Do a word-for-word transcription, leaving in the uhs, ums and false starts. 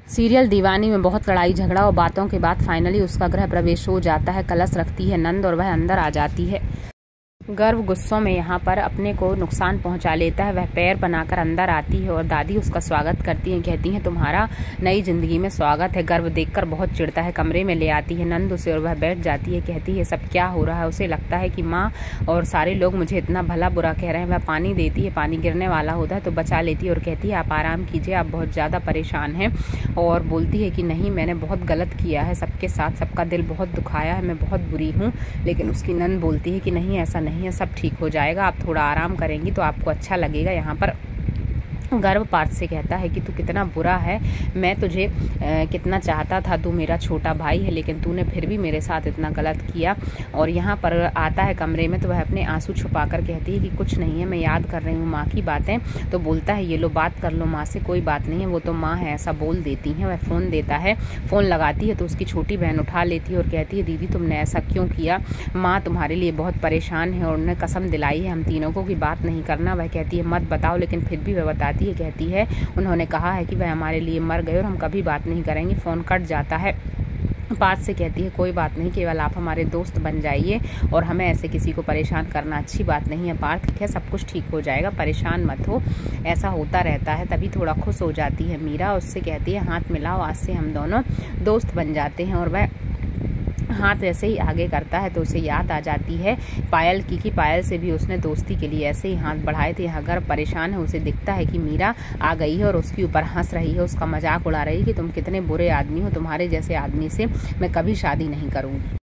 Serial दीवानी में बहुत लड़ाई झगड़ा और बातों के बाद फाइनली उसका गृह प्रवेश हो जाता है। कलश रखती है नंद और वह अंदर आ जाती है। गर्व गुस्सों में यहाँ पर अपने को नुकसान पहुँचा लेता है। वह पैर बनाकर अंदर आती है और दादी उसका स्वागत करती हैं, कहती हैं तुम्हारा नई जिंदगी में स्वागत है। गर्व देखकर बहुत चिढ़ता है, कमरे में ले आती है नंद उसे और वह बैठ जाती है। कहती है सब क्या हो रहा है। उसे लगता है कि माँ और सारे लोग मुझे इतना भला बुरा कह रहे हैं। वह पानी देती है, पानी गिरने वाला होता है तो बचा लेती है और कहती है आप आराम कीजिए, आप बहुत ज़्यादा परेशान हैं। और बोलती है कि नहीं, मैंने बहुत गलत किया है, सबके साथ सबका दिल बहुत दुखाया है, मैं बहुत बुरी हूँ। लेकिन उसकी नंद बोलती है कि नहीं, ऐसा नहीं है, सब ठीक हो जाएगा, आप थोड़ा आराम करेंगी तो आपको अच्छा लगेगा। यहाँ पर गर्व पार्थ से कहता है कि तू कितना बुरा है, मैं तुझे आ, कितना चाहता था, तू मेरा छोटा भाई है, लेकिन तूने फिर भी मेरे साथ इतना गलत किया। और यहाँ पर आता है कमरे में तो वह अपने आंसू छुपाकर कहती है कि कुछ नहीं है, मैं याद कर रही हूँ माँ की बातें। तो बोलता है ये लो बात कर लो माँ से, कोई बात नहीं है, वो तो माँ है, ऐसा बोल देती हैं। वह फ़ोन देता है, फ़ोन लगाती है तो उसकी छोटी बहन उठा लेती है और कहती है दीदी तुमने ऐसा क्यों किया, माँ तुम्हारे लिए बहुत परेशान है और उन्होंने कसम दिलाई है हम तीनों को कि बात नहीं करना। वह कहती है मत बताओ, लेकिन फिर भी वह बताती है, कहती है उन्होंने कहा है कि वह हमारे लिए मर गए और हम कभी बात नहीं करेंगे। फ़ोन कट जाता है। पार्थ से कहती है कोई बात नहीं, केवल आप हमारे दोस्त बन जाइए और हमें ऐसे किसी को परेशान करना अच्छी बात नहीं है। पार्थ है सब कुछ ठीक हो जाएगा, परेशान मत हो, ऐसा होता रहता है। तभी थोड़ा खुश हो जाती है मीरा, उससे कहती है हाथ मिलाओ, आज से हम दोनों दोस्त बन जाते हैं। और वह हाथ वैसे ही आगे करता है तो उसे याद आ जाती है पायल की कि पायल से भी उसने दोस्ती के लिए ऐसे ही हाथ बढ़ाए थे। यहाँ गर्व परेशान है, उसे दिखता है कि मीरा आ गई है और उसके ऊपर हंस रही है, उसका मजाक उड़ा रही है कि तुम कितने बुरे आदमी हो, तुम्हारे जैसे आदमी से मैं कभी शादी नहीं करूँगी।